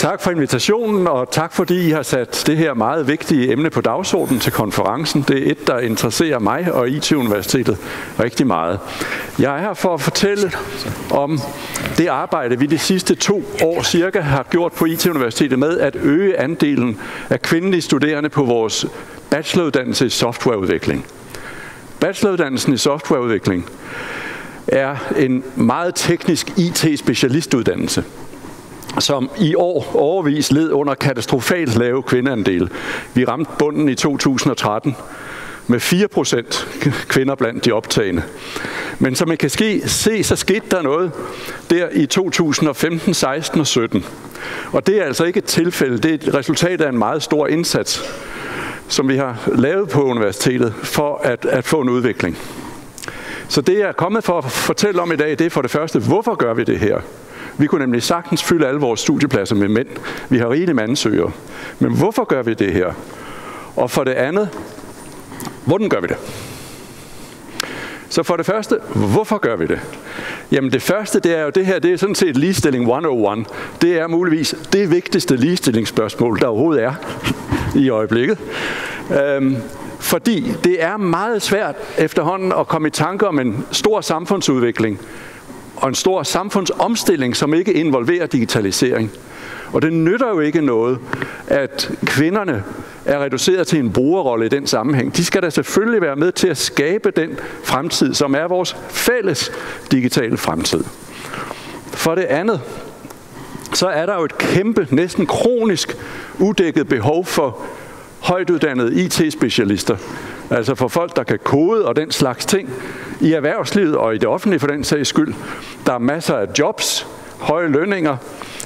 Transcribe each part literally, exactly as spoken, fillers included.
Tak for invitationen, og tak fordi I har sat det her meget vigtige emne på dagsordenen til konferencen. Det er et, der interesserer mig og I T Universitetet rigtig meget. Jeg er her for at fortælle om det arbejde, vi de sidste to år cirka har gjort på I T Universitetet med at øge andelen af kvindelige studerende på vores bacheloruddannelse i softwareudvikling. Bacheloruddannelsen i softwareudvikling er en meget teknisk I T-specialistuddannelse, som i år overvis led under katastrofalt lave kvindeandel. Vi ramte bunden i to tusind og tretten med fire procent kvinder blandt de optagende. Men som man kan se, så skete der noget der i to tusind og femten, seksten og sytten. Og det er altså ikke et tilfælde, det er et resultat af en meget stor indsats, som vi har lavet på universitetet for at, at få en udvikling. Så det, jeg er kommet for at fortælle om i dag, det er for det første, hvorfor gør vi det her? Vi kunne nemlig sagtens fylde alle vores studiepladser med mænd. Vi har rigeligt med ansøgere. Men hvorfor gør vi det her? Og for det andet, hvordan gør vi det? Så for det første, hvorfor gør vi det? Jamen det første, det er jo det her, det er sådan set ligestilling et nul et. Det er muligvis det vigtigste ligestillingsspørgsmål, der overhovedet er i øjeblikket. Øhm, fordi det er meget svært efterhånden at komme i tanke om en stor samfundsudvikling og en stor samfundsomstilling, som ikke involverer digitalisering. Og det nytter jo ikke noget, at kvinderne er reduceret til en brugerrolle i den sammenhæng. De skal da selvfølgelig være med til at skabe den fremtid, som er vores fælles digitale fremtid. For det andet, så er der jo et kæmpe, næsten kronisk udækket behov for højtuddannede I T-specialister. Altså for folk, der kan kode og den slags ting i erhvervslivet og i det offentlige for den sags skyld. Der er masser af jobs, høje lønninger,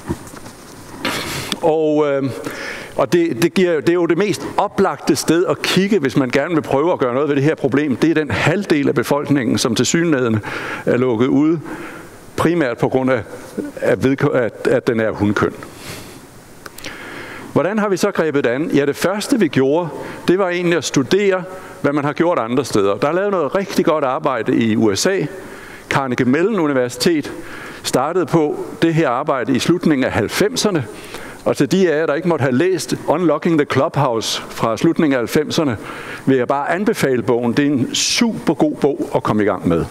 og, øh, og det, det, giver, det er jo det mest oplagte sted at kigge, hvis man gerne vil prøve at gøre noget ved det her problem. Det er den halvdel af befolkningen, som tilsyneladende er lukket ude, primært på grund af, at, at den er hundkøn. Hvordan har vi så grebet det an? Ja, det første vi gjorde, det var egentlig at studere, hvad man har gjort andre steder. Der er lavet noget rigtig godt arbejde i U S A. Carnegie Mellon Universitet startede på det her arbejde i slutningen af halvfemserne. Og til de af jer, der ikke måtte have læst Unlocking the Clubhouse fra slutningen af halvfemserne, vil jeg bare anbefale bogen. Det er en super god bog at komme i gang med.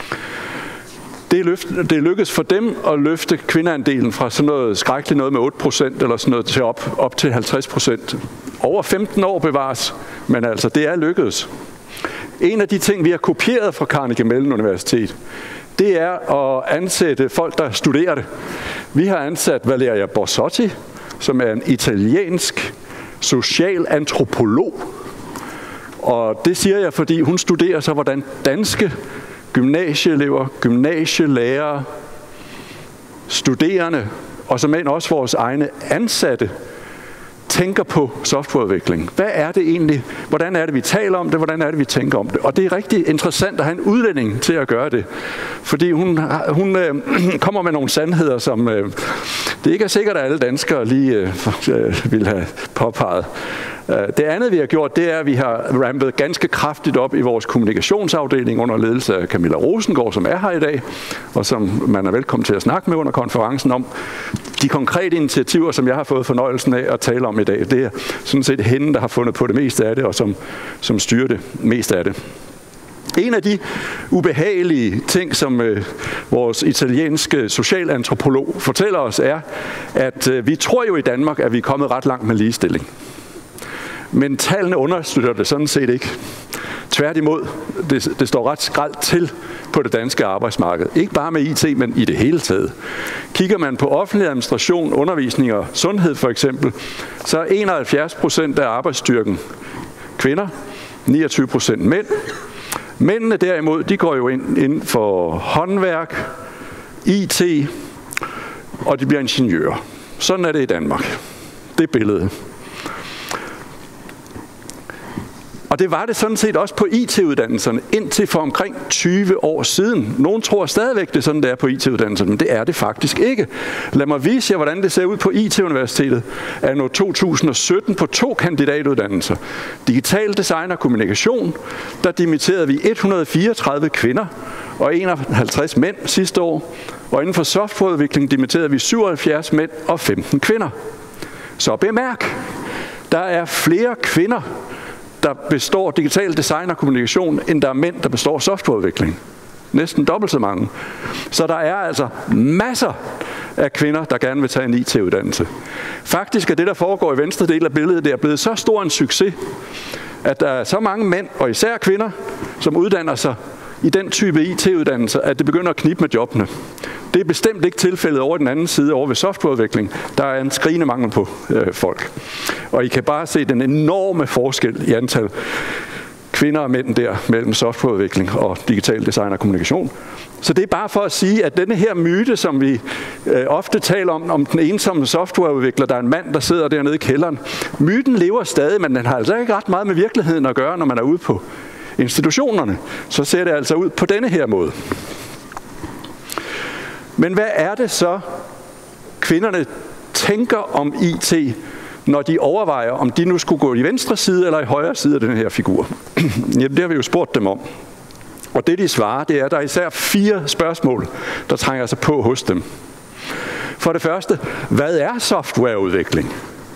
Det, løft, det lykkedes for dem at løfte kvindeandelen fra sådan noget skrækkeligt noget med otte procent eller sådan noget til op, op til halvtreds procent. Over femten år bevares, men altså det er lykkedes. En af de ting, vi har kopieret fra Carnegie Mellon Universitet, det er at ansætte folk, der studerer det. Vi har ansat Valeria Borsotti, som er en italiensk socialantropolog. Og det siger jeg, fordi hun studerer så, hvordan danske gymnasieelever, gymnasielærere, studerende og som end også vores egne ansatte tænker på softwareudvikling. Hvad er det egentlig? Hvordan er det, vi taler om det? Hvordan er det, vi tænker om det? Og det er rigtig interessant at have en udlænding til at gøre det. Fordi hun, hun øh, kommer med nogle sandheder, som øh, det ikke er sikkert, at alle danskere lige øh, vil have påpeget. Det andet, vi har gjort, det er, at vi har rampet ganske kraftigt op i vores kommunikationsafdeling under ledelse af Camilla Rosengård, som er her i dag, og som man er velkommen til at snakke med under konferencen om. De konkrete initiativer, som jeg har fået fornøjelsen af at tale om i dag, det er sådan set hende, der har fundet på det meste af det, og som, som styrer det meste af det. En af de ubehagelige ting, som øh, vores italienske socialantropolog fortæller os, er, at øh, vi tror jo i Danmark, at vi er kommet ret langt med ligestilling. Men tallene understøtter det sådan set ikke. Tværtimod, det, det står ret skralt til på det danske arbejdsmarked. Ikke bare med I T, men i det hele taget. Kigger man på offentlig administration, undervisning og sundhed for eksempel, så er enoghalvfjerds procent af arbejdsstyrken kvinder, niogtyve procent mænd. Mændene derimod, de går jo ind, ind for håndværk, I T, og de bliver ingeniører. Sådan er det i Danmark. Det er billedet. Og det var det sådan set også på I T-uddannelserne indtil for omkring tyve år siden. Nogle tror stadigvæk, det er sådan, det er på I T-uddannelserne, men det er det faktisk ikke. Lad mig vise jer, hvordan det ser ud på I T-universitetet anno to tusind og sytten på to kandidatuddannelser. Digital design og kommunikation, der dimitterede vi et hundrede og fireogtredive kvinder og enoghalvtreds mænd sidste år. Og inden for softwareudvikling dimitterede vi syvoghalvfjerds mænd og femten kvinder. Så bemærk, der er flere kvinder, der består digital design og kommunikation, end der er mænd, der består softwareudvikling. Næsten dobbelt så mange. Så der er altså masser af kvinder, der gerne vil tage en I T-uddannelse. Faktisk er det, der foregår i venstre del af billedet, det er blevet så stor en succes, at der er så mange mænd, og især kvinder, som uddanner sig i den type I T-uddannelser, at det begynder at knibe med jobbene. Det er bestemt ikke tilfældet over den anden side, over ved softwareudvikling. Der er en skrigende mangel på øh, folk. Og I kan bare se den enorme forskel i antal kvinder og mænd der mellem softwareudvikling og digital design og kommunikation. Så det er bare for at sige, at denne her myte, som vi øh, ofte taler om, om den ensomme softwareudvikler, der er en mand, der sidder dernede i kælderen, myten lever stadig, men den har altså ikke ret meget med virkeligheden at gøre, når man er ude på institutionerne. Så ser det altså ud på denne her måde. Men hvad er det så, kvinderne tænker om I T, når de overvejer, om de nu skulle gå i venstre side eller i højre side af den her figur? Jamen, det har vi jo spurgt dem om. Og det, de svarer, det er, at der er især fire spørgsmål, der trænger sig på hos dem. For det første, hvad er softwareudvikling?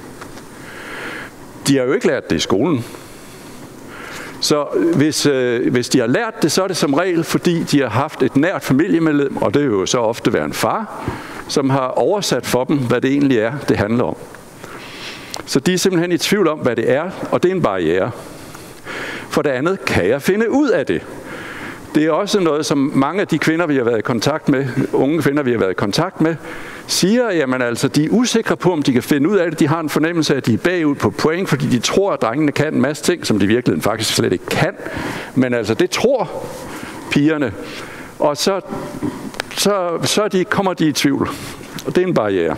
De har jo ikke lært det i skolen. Så hvis, øh, hvis de har lært det, så er det som regel, fordi de har haft et nært familiemedlem, og det vil jo så ofte være en far, som har oversat for dem, hvad det egentlig er, det handler om. Så de er simpelthen i tvivl om, hvad det er, og det er en barriere. For det andet, kan jeg finde ud af det? Det er også noget, som mange af de kvinder, vi har været i kontakt med, unge kvinder, vi har været i kontakt med, siger, jamen altså, de er usikre på, om de kan finde ud af det. De har en fornemmelse af, at de er bagud på point, fordi de tror, at drengene kan en masse ting, som de i virkeligheden faktisk slet ikke kan. Men altså, det tror pigerne. Og så, så, så de, kommer de i tvivl. Og det er en barriere.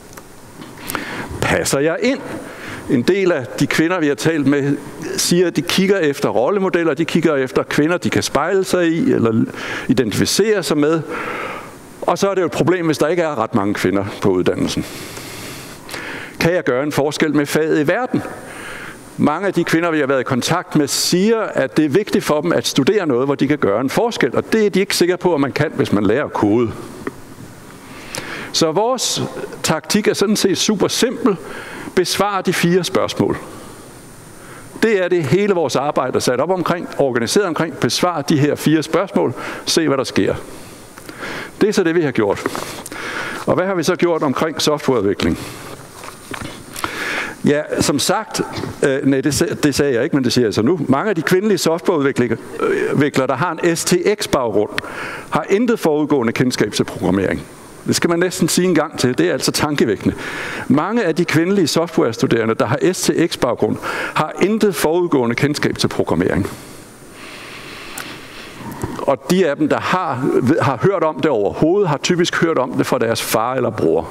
Passer jeg ind? En del af de kvinder, vi har talt med, siger, at de kigger efter rollemodeller, de kigger efter kvinder, de kan spejle sig i, eller identificere sig med. Og så er det jo et problem, hvis der ikke er ret mange kvinder på uddannelsen. Kan jeg gøre en forskel med faget i verden? Mange af de kvinder, vi har været i kontakt med, siger, at det er vigtigt for dem at studere noget, hvor de kan gøre en forskel. Og det er de ikke sikre på, at man kan, hvis man lærer kode. Så vores taktik er sådan set super simpel. Besvar de fire spørgsmål. Det er det hele vores arbejde er sat op omkring, organiseret omkring. Besvar de her fire spørgsmål. Se, hvad der sker. Det er så det, vi har gjort. Og hvad har vi så gjort omkring softwareudvikling? Ja, som sagt, øh, nej, det, det sagde jeg ikke, men det siger jeg så nu. Mange af de kvindelige softwareudviklere, der har en S T X-baggrund, har intet forudgående kendskab til programmering. Det skal man næsten sige en gang til. Det er altså tankevækkende. Mange af de kvindelige softwarestuderende, der har S T X-baggrund, har intet forudgående kendskab til programmering. Og de af dem, der har, har hørt om det overhovedet, har typisk hørt om det fra deres far eller bror.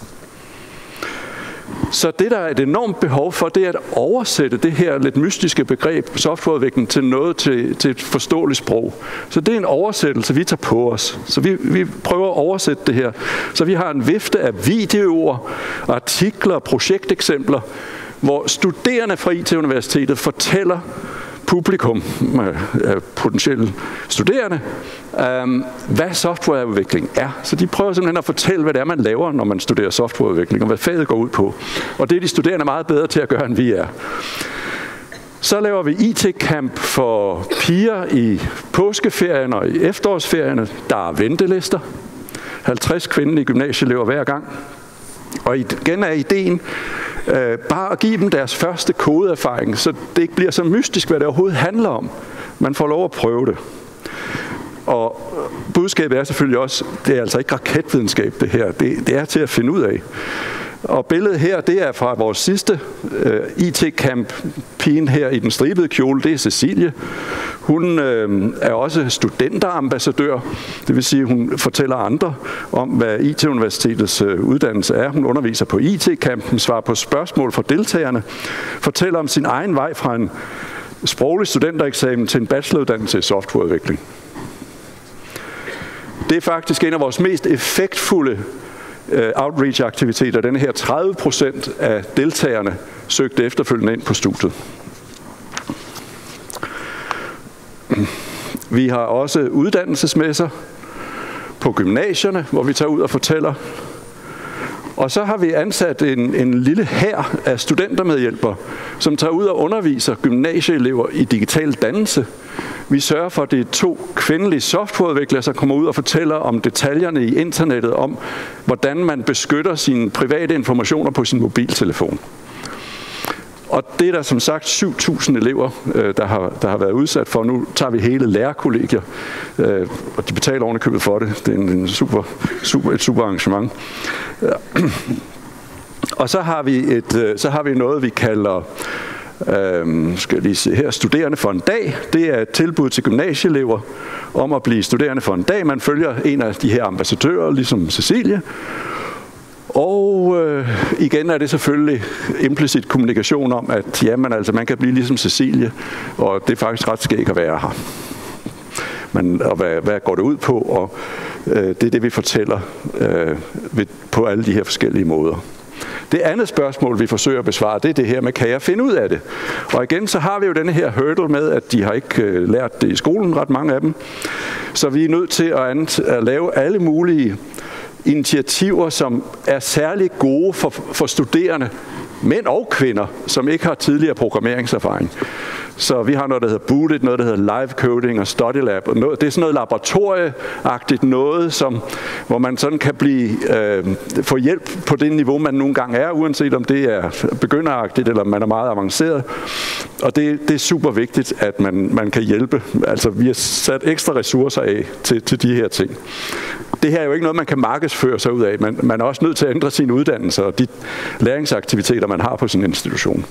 Så det, der er et enormt behov for, det er at oversætte det her lidt mystiske begreb, softwareudvikling, til noget til, til et forståeligt sprog. Så det er en oversættelse, vi tager på os. Så vi, vi prøver at oversætte det her. Så vi har en vifte af videoer, artikler, projekteksempler, hvor studerende fra I T-universitetet fortæller publikum, potentielle studerende, hvad softwareudvikling er. Så de prøver simpelthen at fortælle, hvad det er, man laver, når man studerer softwareudvikling, og hvad faget går ud på. Og det er de studerende meget bedre til at gøre, end vi er. Så laver vi I T-camp for piger i påskeferien og i efterårsferierne. Der er ventelister. halvtreds kvindelige gymnasieelever hver gang. Og igen er ideen øh, bare at give dem deres første kodeerfaring, så det ikke bliver så mystisk, hvad det overhovedet handler om. Man får lov at prøve det. Og budskabet er selvfølgelig også, det er altså ikke raketvidenskab det her, det, det er til at finde ud af. Og billedet her, det er fra vores sidste øh, I T-camp-pigen her i den stribede kjole, det er Cecilie. Hun øh, er også studenterambassadør, det vil sige, hun fortæller andre om, hvad I T-universitetets øh, uddannelse er. Hun underviser på I T-campen, svarer på spørgsmål fra deltagerne, fortæller om sin egen vej fra en sproglig studentereksamen til en bacheloruddannelse i softwareudvikling. Det er faktisk en af vores mest effektfulde outreach-aktiviteter. Denne her tredive procent af deltagerne søgte efterfølgende ind på studiet. Vi har også uddannelsesmesser på gymnasierne, hvor vi tager ud og fortæller. Og så har vi ansat en, en lille hær af studentermedhjælpere, som tager ud og underviser gymnasieelever i digital dannelse. Vi sørger for, at det er to kvindelige softwareudviklere, som kommer ud og fortæller om detaljerne i internettet, om hvordan man beskytter sine private informationer på sin mobiltelefon. Og det er der som sagt syv tusind elever, der har, der har været udsat for. Nu tager vi hele lærerkollegier, og de betaler ovenikøbet for det. Det er en super, super, et super arrangement. Og så har vi, et, så har vi noget, vi kalder Øhm, skal jeg lige se her, studerende for en dag. Det er et tilbud til gymnasieelever om at blive studerende for en dag. Man følger en af de her ambassadører, ligesom Cecilie. Og øh, igen er det selvfølgelig implicit kommunikation om, at jamen, altså, man kan blive ligesom Cecilie, og det er faktisk ret skægt at være her. Men, og hvad, hvad går det ud på? Og øh, det er det, vi fortæller øh, ved, på alle de her forskellige måder. Det andet spørgsmål, vi forsøger at besvare, det er det her med, kan jeg finde ud af det? Og igen, så har vi jo denne her hurdle med, at de har ikke øh, lært det i skolen, ret mange af dem. Så vi er nødt til at, at lave alle mulige initiativer, som er særlig gode for, for studerende, mænd og kvinder, som ikke har tidligere programmeringserfaring. Så vi har noget, der hedder Booted, noget, der hedder Live Coding og Study Lab. Og noget, det er sådan noget laboratorieagtigt noget, som, hvor man sådan kan blive, øh, få hjælp på det niveau, man nogle gange er, uanset om det er begynderagtigt eller man er meget avanceret. Og det, det er super vigtigt, at man, man kan hjælpe. Altså, vi har sat ekstra ressourcer af til, til de her ting. Det her er jo ikke noget, man kan markedsføre sig ud af. Man, man er også nødt til at ændre sine uddannelser og de læringsaktiviteter, man har på sin institution.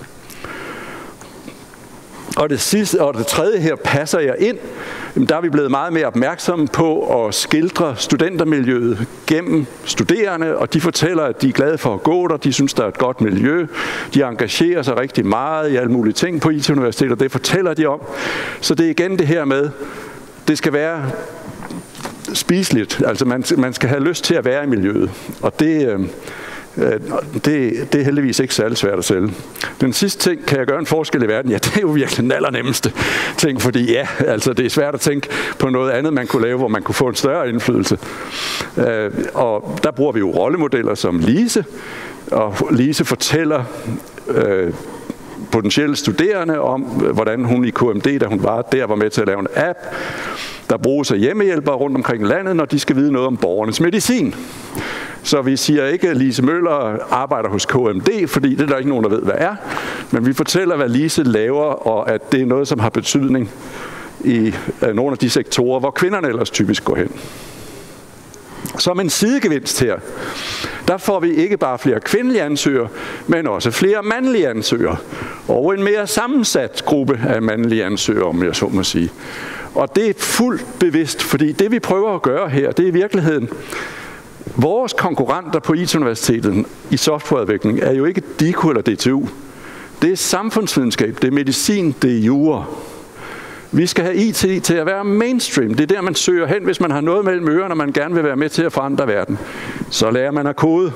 Og det sidste og det tredje her, passer jeg ind? Der er vi blevet meget mere opmærksomme på at skildre studentermiljøet gennem studerende, og de fortæller, at de er glade for at gå der, de synes, der er et godt miljø, de engagerer sig rigtig meget i alle mulige ting på I T-universitetet, og det fortæller de om. Så det er igen det her med, det skal være spiseligt, altså man, man skal have lyst til at være i miljøet, og det... Øh, Det, det er heldigvis ikke særlig svært at sælge. Den sidste ting, kan jeg gøre en forskel i verden? Ja, det er jo virkelig den allernemmeste ting, fordi ja, altså det er svært at tænke på noget andet, man kunne lave, hvor man kunne få en større indflydelse. Øh, og der bruger vi jo rollemodeller som Lise, og Lise fortæller øh, potentielle studerende om, hvordan hun i K M D, da hun var der, var med til at lave en app. Der bruges af hjemmehjælpere rundt omkring landet, når de skal vide noget om borgernes medicin. Så vi siger ikke, at Lise Møller arbejder hos K M D, fordi det er der ikke nogen, der ved, hvad er. Men vi fortæller, hvad Lise laver, og at det er noget, som har betydning i nogle af de sektorer, hvor kvinderne ellers typisk går hen. Som en sidegevinst her, der får vi ikke bare flere kvindelige ansøgere, men også flere mandlige ansøgere. Og en mere sammensat gruppe af mandlige ansøgere, om jeg så må sige. Og det er fuldt bevidst, fordi det vi prøver at gøre her, det er i virkeligheden, vores konkurrenter på I T-universitetet i softwareudvikling er jo ikke D I K U eller D T U. Det er samfundsvidenskab, det er medicin, det er jura. Vi skal have I T til at være mainstream. Det er der, man søger hen, hvis man har noget mellem ørerne, og man gerne vil være med til at forandre verden. Så lærer man at kode.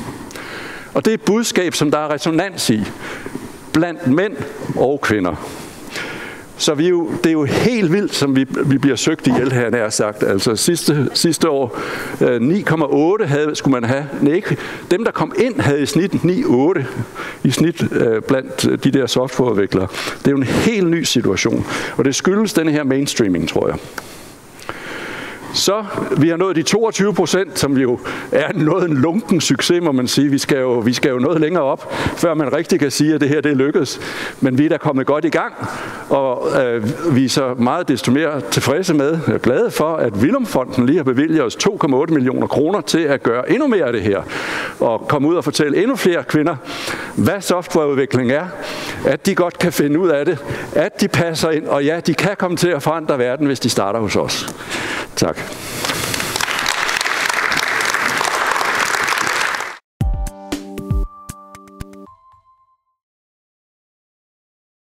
Og det er et budskab, som der er resonans i, blandt mænd og kvinder. Så vi jo, det er jo helt vildt, som vi, vi bliver søgt ihjel her, nær sagt. Altså sidste, sidste år, ni komma otte havde, skulle man have. Nej, ikke. Dem, der kom ind, havde i snit ni komma otte i snit øh, blandt de der softwareudviklere. Det er jo en helt ny situation, og det skyldes denne her mainstreaming, tror jeg. Så vi har nået de toogtyve procent, som jo er noget en lunken succes, må man sige. Vi skal jo, vi skal jo noget længere op, før man rigtig kan sige, at det her det er lykkedes. Men vi er da kommet godt i gang, og øh, vi er så meget desto mere tilfredse med, og glade for, at Willum-fonden lige har bevilget os to komma otte millioner kroner til at gøre endnu mere af det her. Og komme ud og fortælle endnu flere kvinder, hvad softwareudvikling er, at de godt kan finde ud af det, at de passer ind, og ja, de kan komme til at forandre verden, hvis de starter hos os. Tak.